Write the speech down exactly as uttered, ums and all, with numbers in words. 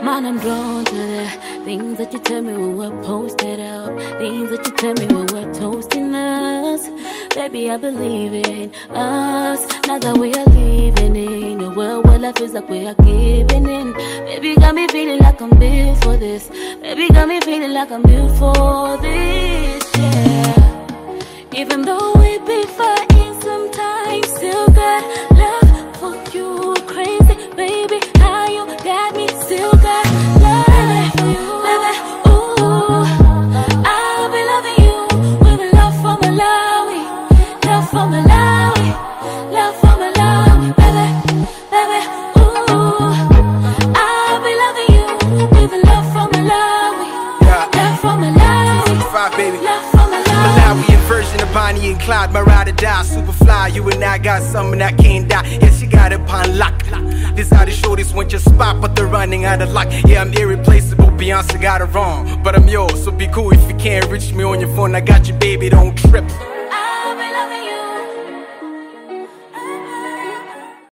Man, I'm drawn to the things that you tell me when we're posted up, things that you tell me when we're toasting us. Baby, I believe in us. Now that we are living in a world where life is like we are giving in. Baby, got me feeling like I'm built for this. Baby, got me feeling like I'm built for this, yeah. Even though we be fighting sometimes, still got love for you. Crazy, baby, how you got me, still got love for you, baby. Ooh, I'll be loving you with love for Malawi, love for Malawi, love for Malawi, baby, baby. Ooh, I'll be loving you with love for Malawi, yeah. Love for Malawi, five, baby. Love for Malawi. Malawian version of Bonnie and Clyde, my ride or die, super fly. You and I got something that can't die. Yeah, she got it on lock. This how the shorties want your spot, but they're running out of luck. Yeah, I'm irreplaceable, Beyonce got it wrong, but I'm yours, so be cool if you can't reach me on your phone. I got you, baby, don't trip.